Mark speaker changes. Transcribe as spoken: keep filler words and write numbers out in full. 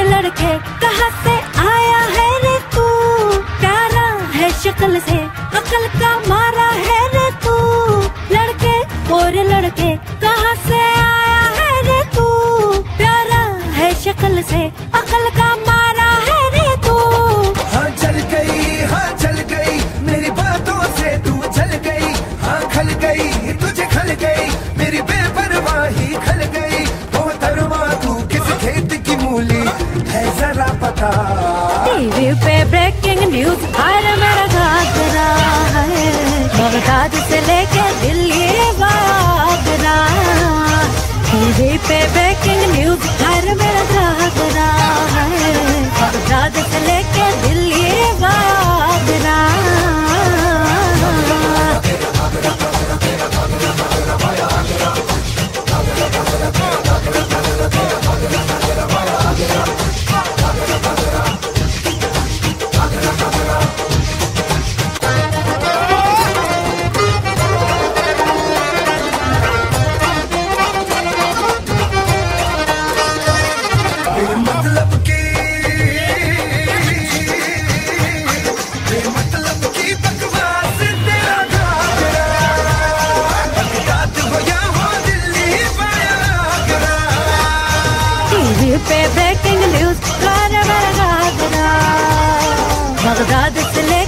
Speaker 1: लड़के कहाँ से आया है रे तू, प्यारा है शक्ल से अकल का मारा है रे तू। लड़के और लड़के कहाँ से आया है रे तू, प्यारा है शक्ल से अकल का मारा है रे तू।
Speaker 2: हाँ चल गई, हाँ चल गई, मेरी बातों से तू चल गई। हाँ खल गई, तुझे खल गई, मेरी बेपरवाही खल गई। मोहतरमा तू किस खेत की मूली है जरा पता।
Speaker 1: टीवी पे ब्रेकिंग न्यूज हर मेरा घाघरा है, बगदाद से लेके दिल्ली आगरा। टीवी पे ब्रेकिंग न्यूज हर मेरा घाघरा है, बगदाद से लेके दिल्ली आगरा।
Speaker 2: मतलब की मतलब की बकवास तेरा घाघरा, बगदाद हो या हो दिल्ली आगरा।
Speaker 1: टीवी पे ब्रेकिंग न्यूज हर मेरा घाघरा, बगदाद से ले